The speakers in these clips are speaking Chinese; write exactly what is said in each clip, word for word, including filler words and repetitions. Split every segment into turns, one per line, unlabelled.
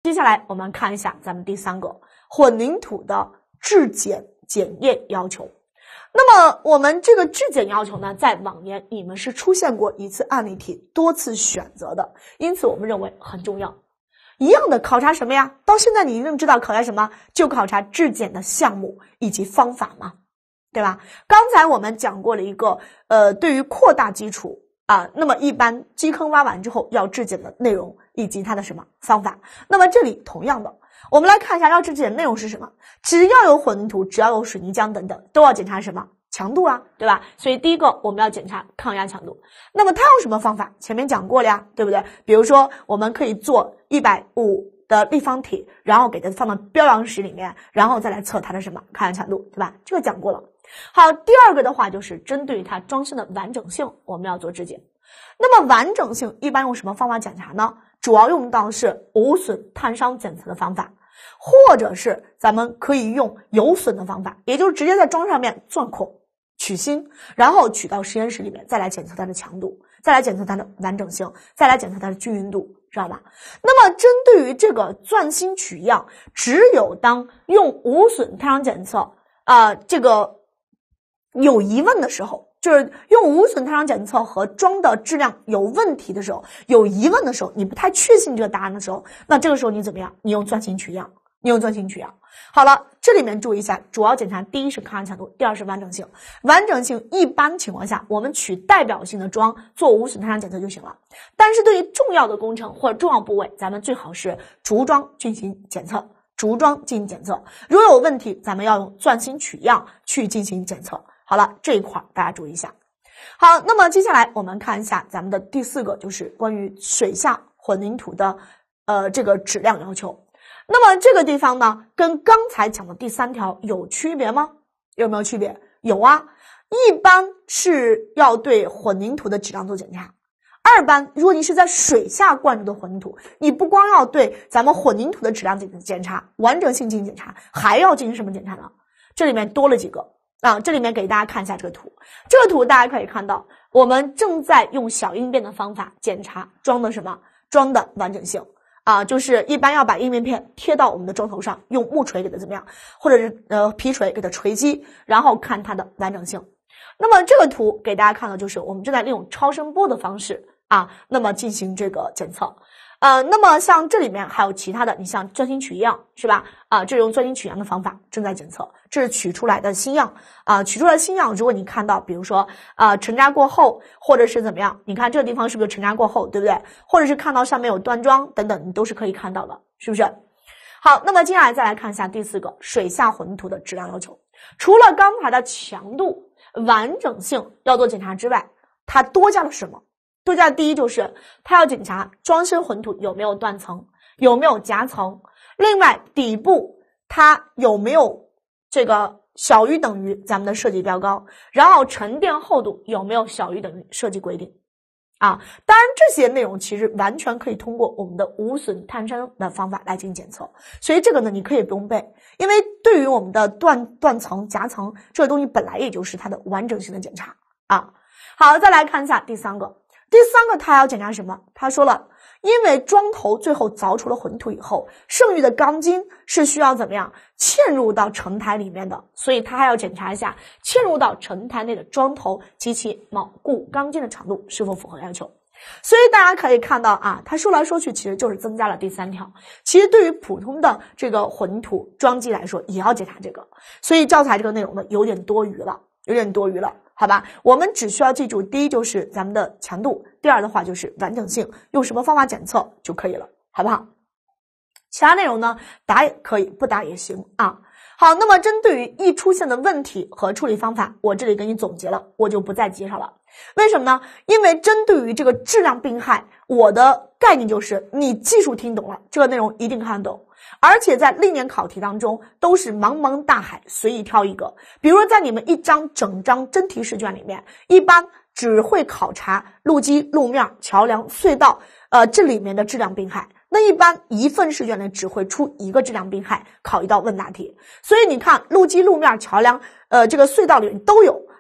接下来我们看一下咱们第三个混凝土的质检检验要求。那么我们这个质检要求呢，在往年你们是出现过一次案例题，多次选择的，因此我们认为很重要。一样的考察什么呀？到现在你一定知道考察什么，就考察质检的项目以及方法嘛，对吧？刚才我们讲过了一个呃，对于扩大基础啊，那么一般基坑挖完之后要质检的内容以及它的什么方法。那么这里同样的，我们来看一下要质检的内容是什么。只要有混凝土，只要有水泥浆等等，都要检查什么？强度啊，对吧？所以第一个我们要检查抗压强度。那么它有什么方法？前面讲过了呀，对不对？比如说我们可以做一百五的立方体，然后给它放到标阳石里面，然后再来测它的什么抗压强度，对吧？这个讲过了。好，第二个的话就是针对它装饰的完整性，我们要做质检。那么完整性一般用什么方法检查呢？主要用到是无损碳伤检测的方法，或者是咱们可以用有损的方法，也就是直接在装上面钻孔取芯，然后取到实验室里面再来检测它的强度，再来检测它的完整性，再来检测它的均匀度，知道吧？那么针对于这个钻芯取样，只有当用无损碳伤检测啊、呃、这个有疑问的时候，就是用无损碳伤检测和装的质量有问题的时候，有疑问的时候，你不太确信这个答案的时候，那这个时候你怎么样？你用钻芯取样，你用钻芯取样。好了，这里面注意一下，主要检查第一是抗压强度，第二是完整性。完整性一般情况下，我们取代表性的桩做无损碳伤检测就行了。但是对于重要的工程或者重要部位，咱们最好是逐桩进行检测，逐桩进行检测。如果有问题，咱们要用钻芯取样去进行检测。好了，这一块大家注意一下。好，那么接下来我们看一下咱们的第四个，就是关于水下混凝土的呃这个质量要求。那么这个地方呢，跟刚才讲的第三条有区别吗？有没有区别？有啊，一般是要对混凝土的质量做检查。二般，如果你是在水下灌注的混凝土，你不光要对咱们混凝土的质量进行检查，完整性进行检查，还要进行什么检查呢？这里面多了几个啊，这里面给大家看一下这个图。这个图大家可以看到，我们正在用小应变的方法检查桩的什么？桩的完整性。啊，就是一般要把硬面片贴到我们的桩头上，用木锤给它怎么样，或者是呃皮锤给它锤击，然后看它的完整性。那么这个图给大家看的就是我们正在利用超声波的方式啊，那么进行这个检测。呃，那么像这里面还有其他的，你像钻芯取样是吧？啊，这种钻芯取样的方法正在检测，这是取出来的新样啊，取出来的新样，如果你看到，比如说啊沉渣过后，或者是怎么样，你看这个地方是不是沉渣过后，对不对？或者是看到上面有断桩等等，你都是可以看到的，是不是？好，那么接下来再来看一下第四个水下混凝土的质量要求。除了刚才的强度、完整性要做检查之外，它多加了什么？多加的第一就是它要检查装身混凝土有没有断层，有没有夹层，另外底部它有没有这个小于等于咱们的设计标高，然后沉淀厚度有没有小于等于设计规定啊。当然这些内容其实完全可以通过我们的无损碳伤的方法来进行检测，所以这个呢你可以不用背，因为对于我们的断断层夹层这个东西本来也就是它的完整性的检查啊。好，再来看一下第三个。第三个它要检查什么？他说了，因为桩头最后凿出了混凝土以后，剩余的钢筋是需要怎么样嵌入到承台里面的，所以他还要检查一下嵌入到承台内的桩头及其铆固钢筋的长度是否符合要求。所以大家可以看到啊，他说来说去其实就是增加了第三条。其实对于普通的这个混凝土桩基来说，也要检查这个，所以教材这个内容呢有点多余了，有点多余了。好吧，我们只需要记住，第一就是咱们的强度，第二的话就是完整性，用什么方法检测就可以了，好不好？其他内容呢，答也可以，不答也行啊。好，那么针对于易出现的问题和处理方法，我这里给你总结了，我就不再介绍了。为什么呢？因为针对于这个质量病害，我的概念就是你技术听懂了，这个内容一定看得懂。而且在历年考题当中都是茫茫大海随意挑一个，比如说在你们一张整张真题试卷里面，一般只会考察路基、路面、桥梁、隧道呃这里面的质量病害，那一般一份试卷呢只会出一个质量病害，考一道问答题。所以你看路基、路面、桥梁呃这个隧道里面都有，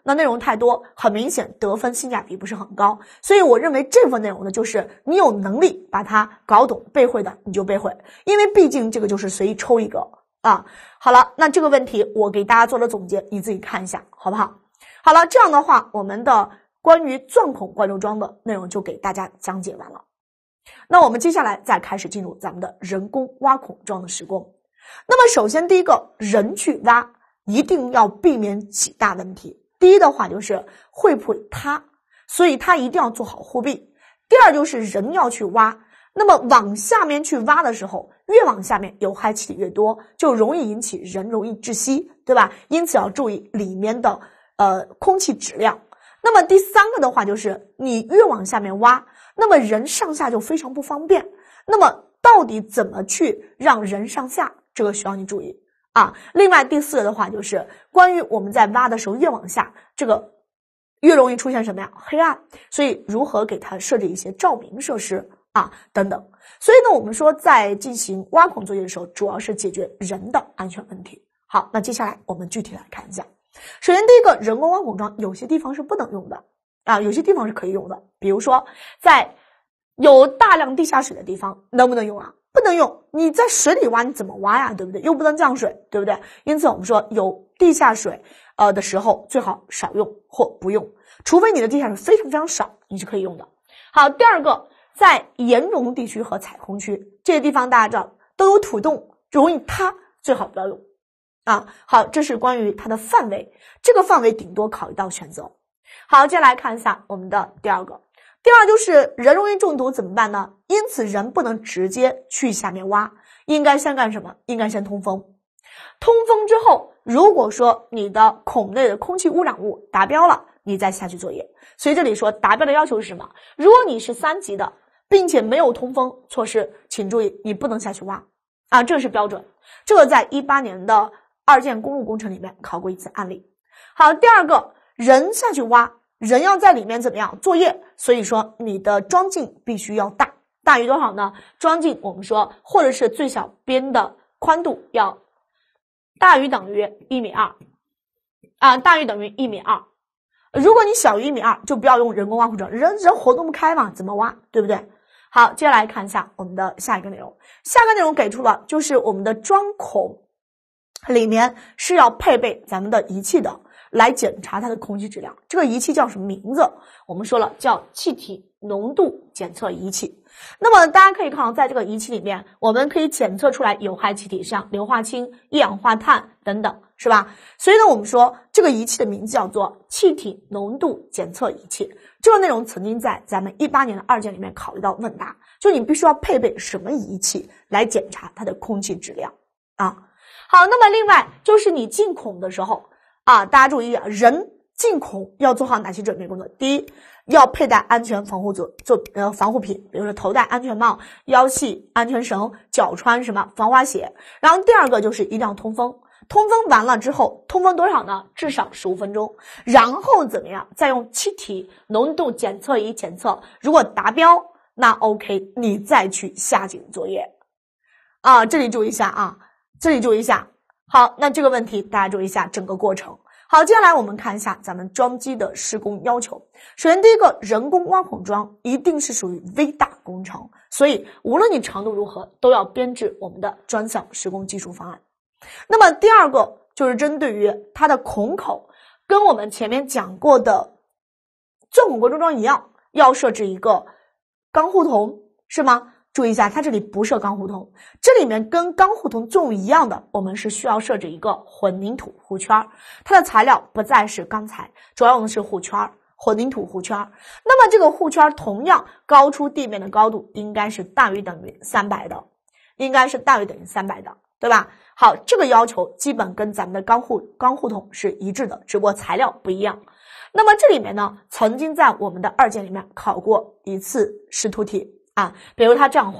那内容太多，很明显得分性价比不是很高。所以我认为这份内容呢，就是你有能力把它搞懂背会的你就背会，因为毕竟这个就是随意抽一个啊。好了，那这个问题我给大家做了总结，你自己看一下好不好？好了，这样的话我们的关于钻孔灌注桩的内容就给大家讲解完了。那我们接下来再开始进入咱们的人工挖孔桩的施工。那么首先第一个，人去挖一定要避免几大问题。第一的话就是会不会塌，所以它一定要做好护壁。第二就是人要去挖，那么往下面去挖的时候，越往下面有害气体越多，就容易引起人容易窒息，对吧？因此要注意里面的呃空气质量。那么第三个的话就是你越往下面挖，那么人上下就非常不方便。那么到底怎么去让人上下，这个需要你注意啊。另外第四个的话就是关于我们在挖的时候越往下，这个越容易出现什么呀？黑暗。所以如何给它设置一些照明设施啊等等。所以呢我们说在进行挖孔作业的时候，主要是解决人的安全问题。好，那接下来我们具体来看一下。首先第一个，人工挖孔桩有些地方是不能用的啊，有些地方是可以用的。比如说在有大量地下水的地方能不能用啊？不能用。你在水里挖你怎么挖呀，对不对？又不能降水，对不对？因此我们说有地下水呃的时候最好少用或不用，除非你的地下水非常非常少，你是可以用的。好，第二个，在岩溶地区和采空区这些地方大家知道都有土洞，容易塌，最好不要用啊。好，这是关于它的范围，这个范围顶多考一道选择。好，接下来看一下我们的第二个。第二就是人容易中毒怎么办呢？因此人不能直接去下面挖，应该先干什么？应该先通风。通风之后，如果说你的孔内的空气污染物达标了，你再下去作业。所以这里说达标的要求是什么？如果你是三级的，并且没有通风措施，请注意你不能下去挖啊，这是标准。这个在一八年的二建公路工程里面考过一次案例。好，第二个，人下去挖，人要在里面怎么样作业？所以说你的桩径必须要大，大于多少呢？桩径我们说或者是最小边的宽度要大于等于一米二啊，大于等于一米二。如果你小于一米二，就不要用人工挖孔桩，人人活动不开嘛，怎么挖，对不对？好，接下来看一下我们的下一个内容。下一个内容给出了就是我们的桩孔里面是要配备咱们的仪器的，来检查它的空气质量。这个仪器叫什么名字？我们说了叫气体浓度检测仪器。那么大家可以看到，在这个仪器里面，我们可以检测出来有害气体，像硫化氢、一氧化碳等等，是吧？所以呢，我们说这个仪器的名字叫做气体浓度检测仪器。这个内容曾经在咱们一八年的二建里面考虑到问答，就你必须要配备什么仪器来检查它的空气质量啊？好，那么另外就是你进孔的时候啊，大家注意啊，人进孔要做好哪些准备工作？第一，要佩戴安全防护做做呃防护品，比如说头戴安全帽、腰系安全绳、脚穿什么防滑鞋。然后第二个就是一定要通风，通风完了之后，通风多少呢？至少十五分钟。然后怎么样？再用气体浓度检测仪检测，如果达标，那 OK， 你再去下井作业。啊，这里注意一下啊，这里注意一下。好，那这个问题大家注意一下整个过程。好，接下来我们看一下咱们桩基的施工要求。首先第一个，人工挖孔桩一定是属于微大工程，所以无论你长度如何，都要编制我们的专项施工技术方案。那么第二个就是针对于它的孔口，跟我们前面讲过的钻孔灌注桩一样，要设置一个钢护筒，是吗？注意一下，它这里不设钢护筒，这里面跟钢护筒作用一样的，我们是需要设置一个混凝土护圈，它的材料不再是钢材，主要用的是护圈，混凝土护圈。那么这个护圈同样高出地面的高度应该是大于等于三百的，应该是大于等于三百的，对吧？好，这个要求基本跟咱们的钢护钢护筒是一致的，只不过材料不一样。那么这里面呢，曾经在我们的二建里面考过一次识图题啊，比如他这样画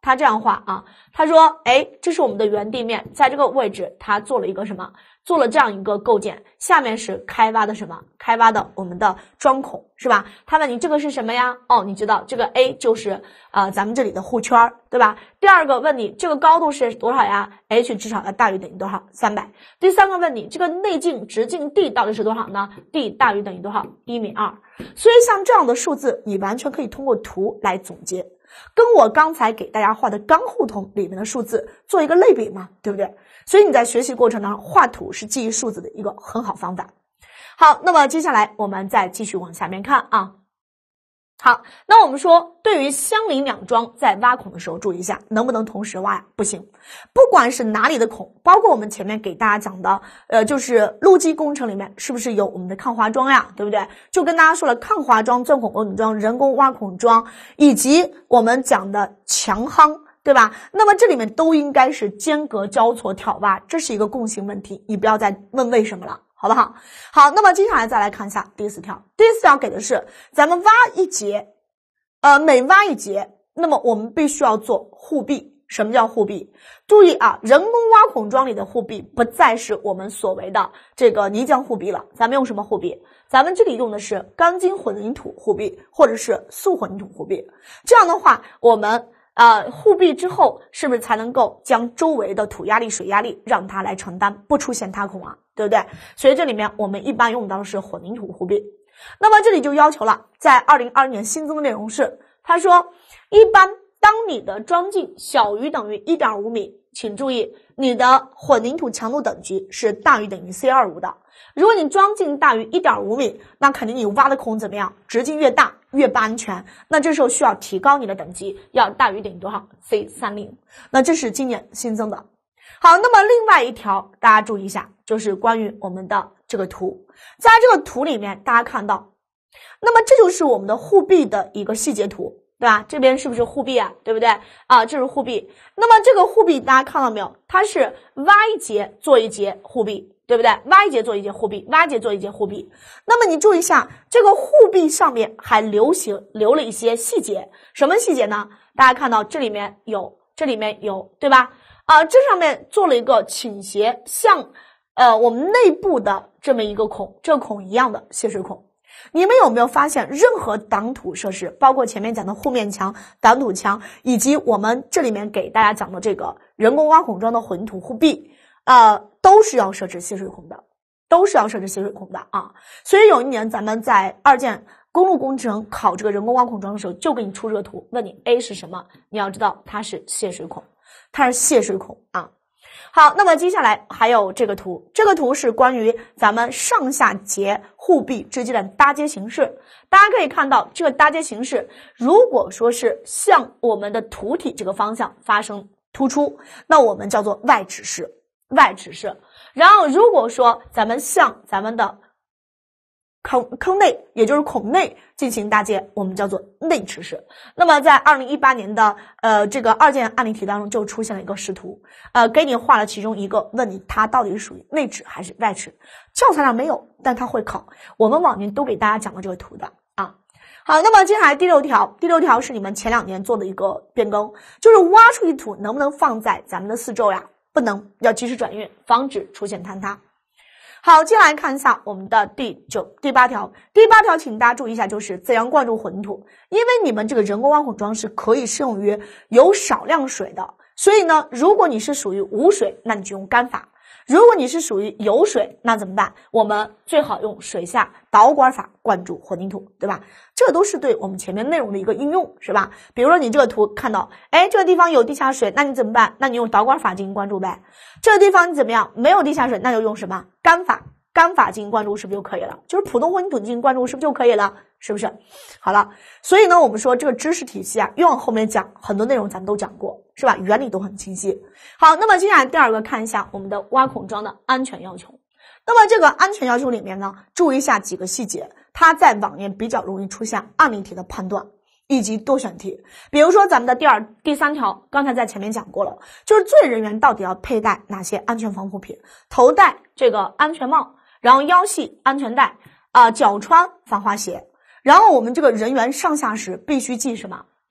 他这样画啊，他说，哎，这是我们的原地面，在这个位置，他做了一个什么？做了这样一个构件，下面是开挖的什么？开挖的我们的桩孔，是吧？他问你这个是什么呀？哦，你知道这个 A 就是呃咱们这里的护圈，对吧？第二个问你这个高度是多少呀 ？H 至少要大于等于多少？三百。第三个问你这个内径直径 D 到底是多少呢 ？D 大于等于多少？一米二。所以像这样的数字，你完全可以通过图来总结。跟我刚才给大家画的钢互通里面的数字做一个类比嘛，对不对？所以你在学习过程当中画图是记忆数字的一个很好方法。好，那么接下来我们再继续往下面看啊。好，那我们说对于相邻两桩在挖孔的时候注意一下，能不能同时挖呀？不行，不管是哪里的孔，包括我们前面给大家讲的呃就是路基工程里面是不是有我们的抗滑桩呀，对不对？就跟大家说了抗滑桩、钻孔拱桩、人工挖孔桩以及我们讲的墙夯，对吧？那么这里面都应该是间隔交错挑挖，这是一个共性问题，你不要再问为什么了，好不好？好，那么接下来再来看一下第四条。第四条给的是咱们挖一节，呃，每挖一节，那么我们必须要做护壁。什么叫护壁？注意啊，人工挖孔桩里的护壁不再是我们所谓的这个泥浆护壁了，咱们用什么护壁？咱们这里用的是钢筋混凝土护壁，或者是素混凝土护壁。这样的话，我们呃，护壁之后是不是才能够将周围的土压力、水压力让它来承担，不出现塌孔啊，对不对？所以这里面我们一般用到的是混凝土护壁。那么这里就要求了，在二零二零年新增的内容是，他说一般当你的桩径小于等于 一点五米，请注意你的混凝土强度等级是大于等于 C 二十五 的。如果你桩径大于 一点五米，那肯定你挖的孔怎么样？直径越大越不安全，那这时候需要提高你的等级，要大于等于多少 ？C 三十。那这是今年新增的。好，那么另外一条大家注意一下，就是关于我们的这个图，在这个图里面大家看到，那么这就是我们的护壁的一个细节图，对吧？这边是不是护壁啊？对不对啊？这是护壁。那么这个护壁大家看到没有？它是挖一节做一节护壁，对不对？挖一节做一节护壁，挖一节做一节护壁。那么你注意一下，这个护壁上面还流行留了一些细节，什么细节呢？大家看到这里面有，这里面有，对吧？啊，这上面做了一个倾斜向呃我们内部的这么一个孔，这个孔一样的泄水孔。你们有没有发现，任何挡土设施，包括前面讲的护面墙、挡土墙，以及我们这里面给大家讲的这个人工挖孔桩的混凝土护壁，呃，都是要设置泄水孔的，都是要设置泄水孔的啊。所以有一年咱们在二建公路工程考这个人工挖孔桩的时候，就给你出这个图，问你 A 是什么，你要知道它是泄水孔，它是泄水孔啊。好，那么接下来还有这个图，这个图是关于咱们上下节护壁之间的搭接形式。大家可以看到，这个搭接形式，如果说是向我们的土体这个方向发生突出，那我们叫做外直式，外直式。然后如果说咱们向咱们的坑坑内，也就是孔内进行搭接，我们叫做内直式。那么在二零一八年的呃这个二建案例题当中就出现了一个视图，呃给你画了其中一个，问你它到底是属于内直还是外直。教材上没有，但它会考，我们往年都给大家讲过这个图的啊。好，那么接下来第六条，第六条是你们前两年做的一个变更，就是挖出去土能不能放在咱们的四周呀？不能，要及时转运，防止出现坍塌。好，接下来看一下我们的第九、第八条。第八条，请大家注意一下，就是怎样灌注混凝土。因为你们这个人工挖孔桩是可以适用于有少量水的，所以呢，如果你是属于无水，那你就用干法；如果你是属于有水，那怎么办？我们最好用水下导管法灌注混凝土，对吧？这都是对我们前面内容的一个应用，是吧？比如说你这个图看到，哎，这个地方有地下水，那你怎么办？那你用导管法进行灌注呗。这个地方你怎么样？没有地下水，那就用什么？干法，干法进行灌注是不是就可以了？就是普通混凝土进行灌注是不是就可以了？是不是？好了，所以呢，我们说这个知识体系啊，越往后面讲，很多内容咱们都讲过，是吧？原理都很清晰。好，那么接下来第二个看一下我们的挖孔桩的安全要求。那么这个安全要求里面呢，注意一下几个细节，它在往年比较容易出现案例题的判断以及多选题。比如说咱们的第二、第三条，刚才在前面讲过了，就是作业人员到底要佩戴哪些安全防护品？头戴这个安全帽，然后腰系安全带，啊、呃，脚穿防滑鞋。然后我们这个人员上下时必须系什么？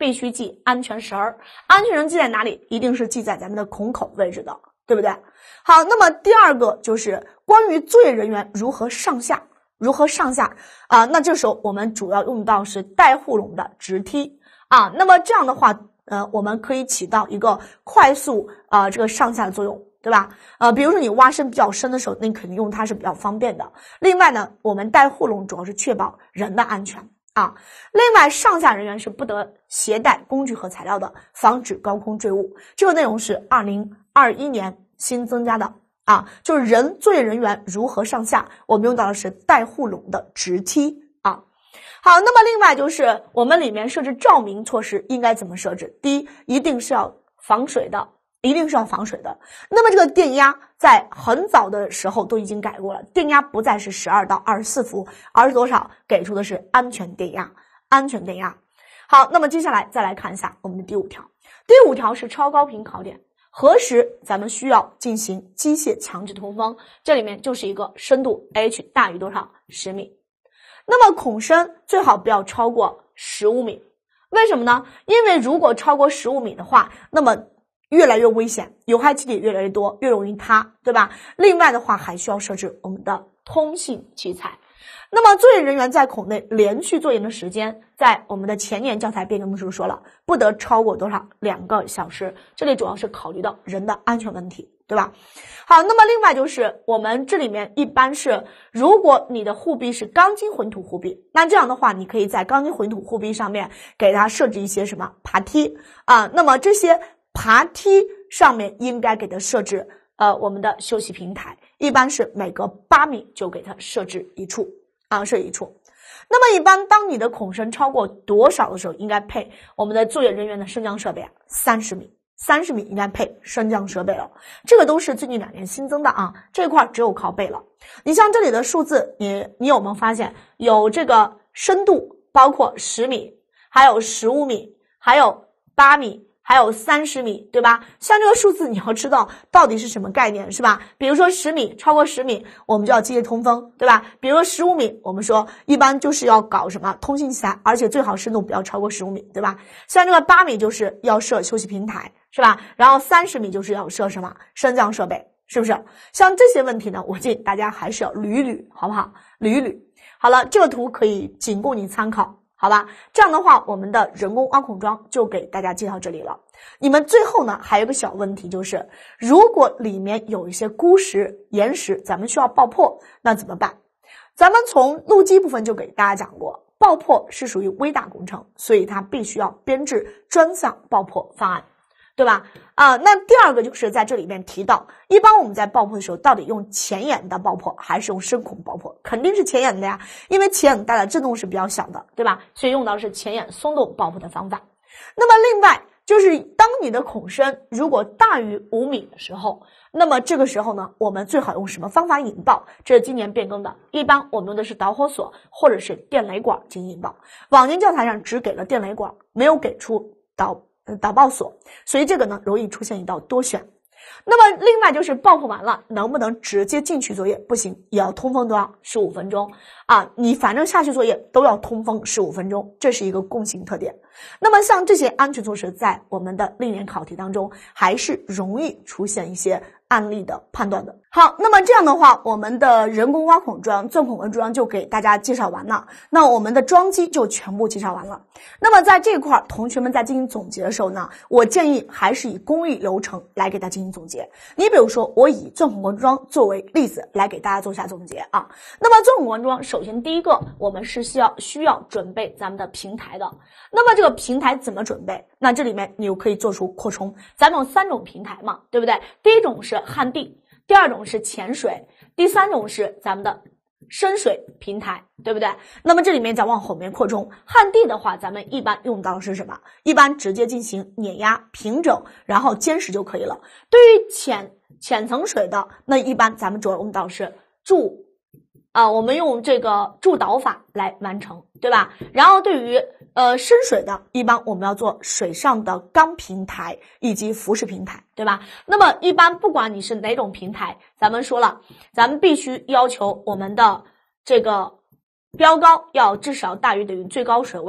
必须系安全绳儿。安全绳系在哪里？一定是系在咱们的孔口位置的，对不对？好，那么第二个就是关于作业人员如何上下，如何上下啊、呃？那这时候我们主要用到是带护笼的直梯啊。那么这样的话，呃，我们可以起到一个快速啊、呃、这个上下的作用。对吧？呃，比如说你挖深比较深的时候，那你肯定用它是比较方便的。另外呢，我们带护笼主要是确保人的安全啊。另外，上下人员是不得携带工具和材料的，防止高空坠物。这个内容是二零二一年新增加的啊，就是人作业人员如何上下，我们用到的是带护笼的直梯啊。好，那么另外就是我们里面设置照明措施应该怎么设置？第一，一定是要防水的。一定是要防水的。那么这个电压在很早的时候都已经改过了，电压不再是十二到二十四伏，而是多少？给出的是安全电压，安全电压。好，那么接下来再来看一下我们的第五条。第五条是超高频考点，何时咱们需要进行机械强制通风？这里面就是一个深度 H 大于多少？十米。那么孔深最好不要超过十五米。为什么呢？因为如果超过十五米的话，那么越来越危险，有害气体越来越多，越容易塌，对吧？另外的话，还需要设置我们的通信器材。那么作业人员在孔内连续作业的时间，在我们的前年教材变更的时候说了，不得超过多少？两个小时。这里主要是考虑到人的安全问题，对吧？好，那么另外就是我们这里面一般是，如果你的护壁是钢筋混凝土护壁，那这样的话，你可以在钢筋混凝土护壁上面给它设置一些什么爬梯啊？那么这些爬梯上面应该给它设置呃我们的休息平台，一般是每隔八米就给它设置一处啊，设一处。那么一般当你的孔深超过多少的时候，应该配我们的作业人员的升降设备啊？三十米，三十米应该配升降设备了。这个都是最近两年新增的啊，这块只有靠背了。你像这里的数字，你你有没有发现有这个深度，包括十米，还有十五米，还有八米。还有三十米，对吧？像这个数字你要知道到底是什么概念，是吧？比如说十米，超过十米我们就要机械通风，对吧？比如说十五米，我们说一般就是要搞什么通信器材，而且最好深度不要超过十五米，对吧？像这个八米就是要设休息平台，是吧？然后三十米就是要设什么升降设备，是不是？像这些问题呢，我建议大家还是要捋一捋，好不好？捋一捋。好了，这个图可以仅供你参考。好吧，这样的话，我们的人工挖孔桩就给大家介绍这里了。你们最后呢，还有个小问题，就是如果里面有一些孤石、岩石，咱们需要爆破，那怎么办？咱们从路基部分就给大家讲过，爆破是属于微大工程，所以它必须要编制专项爆破方案。对吧？啊、呃，那第二个就是在这里面提到，一般我们在爆破的时候，到底用前沿的爆破还是用深孔爆破？肯定是前沿的呀，因为前沿带来震动是比较小的，对吧？所以用到的是前沿松动爆破的方法。那么另外就是当你的孔深如果大于五米的时候，那么这个时候呢，我们最好用什么方法引爆？这是今年变更的，一般我们用的是导火索或者是电雷管进行引爆。往年教材上只给了电雷管，没有给出导导爆索，所以这个呢容易出现一道多选。那么另外就是爆破完了能不能直接进去作业？不行，也要通风多少？十五分钟啊！你反正下去作业都要通风十五分钟，这是一个共性特点。那么像这些安全措施在我们的历年考题当中还是容易出现一些案例的判断的。好，那么这样的话，我们的人工挖孔桩、钻孔文桩就给大家介绍完了，那我们的桩基就全部介绍完了。那么在这块同学们在进行总结的时候呢，我建议还是以工艺流程来给大家进行总结。你比如说我以钻孔文桩作为例子来给大家做下总结啊。那么钻孔文桩首先第一个我们是需要需要准备咱们的平台的。那么这个平台怎么准备？那这里面你就可以做出扩充，咱们有三种平台嘛，对不对？第一种是旱地，第二种是浅水，第三种是咱们的深水平台，对不对？那么这里面再往后面扩充，旱地的话咱们一般用到的是什么？一般直接进行碾压平整然后坚实就可以了。对于浅浅层水的，那一般咱们主要用到是注啊、呃，我们用这个注导法来完成，对吧？然后对于呃深水的，一般我们要做水上的钢平台以及浮式平台，对吧？那么一般不管你是哪种平台，咱们说了，咱们必须要求我们的这个标高要至少大于等于最高水位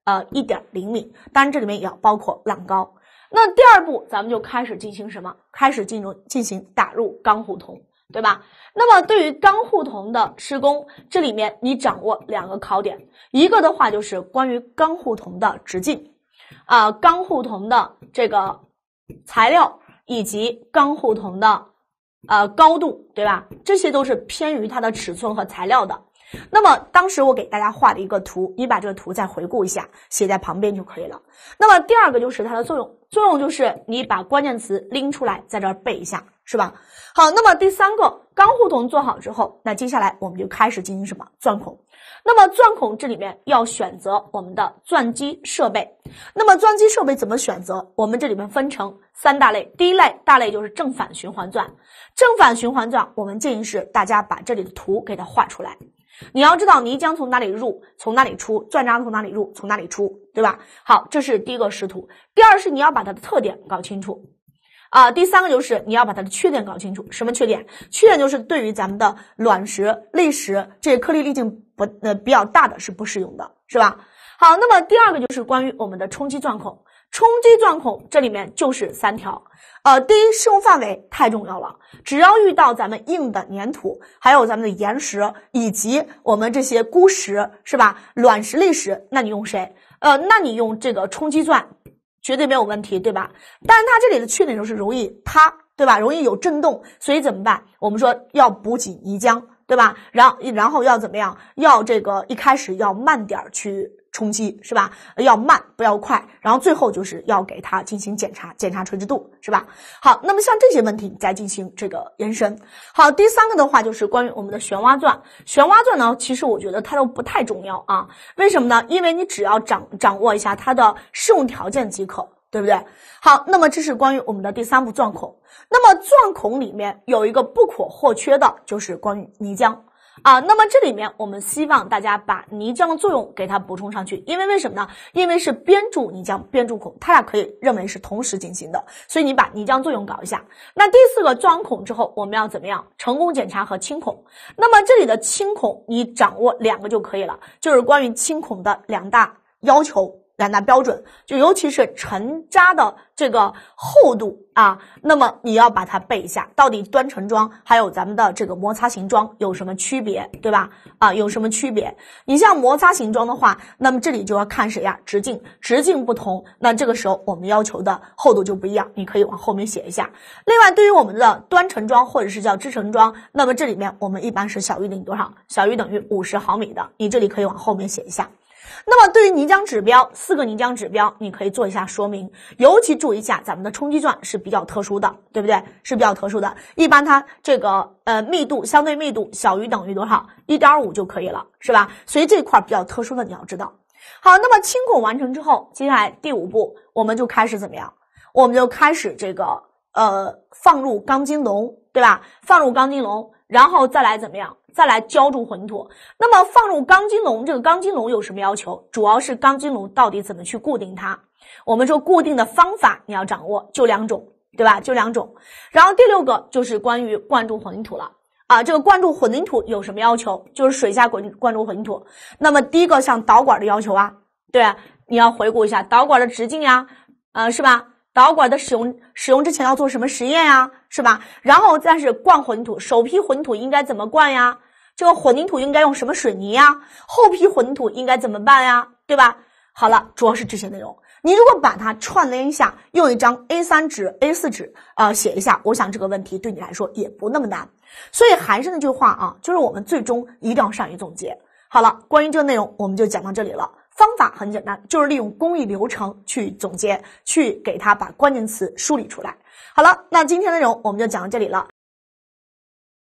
呃 一点零米，当然这里面也要包括浪高。那第二步咱们就开始进行什么？开始进入进行打入钢护铜，对吧？那么对于钢护铜的施工，这里面你掌握两个考点，一个的话就是关于钢护铜的直径，啊、呃，钢护铜的这个材料以及钢护铜的呃高度，对吧？这些都是偏于它的尺寸和材料的。那么当时我给大家画了一个图，你把这个图再回顾一下，写在旁边就可以了。那么第二个就是它的作用，作用就是你把关键词拎出来，在这儿背一下，是吧？好，那么第三个，钢护铜做好之后，那接下来我们就开始进行什么？钻孔。那么钻孔这里面要选择我们的钻机设备。那么钻机设备怎么选择？我们这里面分成三大类。第一类大类就是正反循环钻。正反循环钻，我们建议是大家把这里的图给它画出来。你要知道泥浆从哪里入，从哪里出，钻渣从哪里入，从哪里出，对吧？好，这是第一个视图。第二是你要把它的特点搞清楚。啊、呃，第三个就是你要把它的缺点搞清楚。什么缺点？缺点就是对于咱们的卵石、砾石这些颗粒粒径不呃比较大的是不适用的，是吧？好，那么第二个就是关于我们的冲击钻孔。冲击钻孔这里面就是三条。呃，第一，适用范围太重要了，只要遇到咱们硬的粘土，还有咱们的岩石，以及我们这些钴石，是吧？卵石、砾石，那你用谁？呃，那你用这个冲击钻绝对没有问题，对吧？但是它这里的缺点就是容易塌，对吧？容易有震动，所以怎么办？我们说要补给泥浆，对吧？然后然后要怎么样？要这个一开始要慢点去冲击，是吧？要慢不要快，然后最后就是要给它进行检查，检查垂直度，是吧？好，那么像这些问题你再进行这个延伸。好，第三个的话就是关于我们的旋挖钻。旋挖钻呢，其实我觉得它都不太重要啊，为什么呢？因为你只要掌掌握一下它的适用条件即可，对不对？好，那么这是关于我们的第三步钻孔。那么钻孔里面有一个不可或缺的，就是关于泥浆。啊，那么这里面我们希望大家把泥浆的作用给它补充上去，因为为什么呢？因为是边注泥浆边注孔，它俩可以认为是同时进行的，所以你把泥浆作用搞一下。那第四个钻完孔之后，我们要怎么样？成功检查和清孔。那么这里的清孔你掌握两个就可以了，就是关于清孔的两大要求。两大标准，就尤其是沉渣的这个厚度啊，那么你要把它背一下，到底端沉桩还有咱们的这个摩擦型桩有什么区别，对吧？啊，有什么区别？你像摩擦型桩的话，那么这里就要看谁呀？直径，直径不同，那这个时候我们要求的厚度就不一样，你可以往后面写一下。另外，对于我们的端沉桩或者是叫支撑桩，那么这里面我们一般是小于等于多少？小于等于五十毫米的，你这里可以往后面写一下。那么对于泥浆指标，四个泥浆指标你可以做一下说明，尤其注意一下咱们的冲击钻是比较特殊的，对不对？是比较特殊的，一般它这个呃密度相对密度小于等于多少 一点五 就可以了，是吧？所以这块比较特殊的你要知道。好，那么清孔完成之后，接下来第五步我们就开始怎么样？我们就开始这个呃放入钢筋笼，对吧？放入钢筋笼，然后再来怎么样？再来浇筑混凝土。那么放入钢筋笼，这个钢筋笼有什么要求？主要是钢筋笼到底怎么去固定它。我们说固定的方法你要掌握，就两种，对吧？就两种。然后第六个就是关于灌注混凝土了啊，这个灌注混凝土有什么要求？就是水下灌灌注混凝土。那么第一个像导管的要求啊，对啊，你要回顾一下导管的直径呀，呃，是吧？导管的使用使用之前要做什么实验呀，是吧？然后再是灌混凝土，首批混凝土应该怎么灌呀？这个混凝土应该用什么水泥呀？后批混凝土应该怎么办呀？对吧？好了，主要是这些内容。你如果把它串联一下，用一张 A 三 纸、A 四 纸呃写一下，我想这个问题对你来说也不那么难。所以还是那句话啊，就是我们最终一定要善于总结。好了，关于这个内容我们就讲到这里了。方法很简单，就是利用工艺流程去总结，去给它把关键词梳理出来。好了，那今天的内容我们就讲到这里了。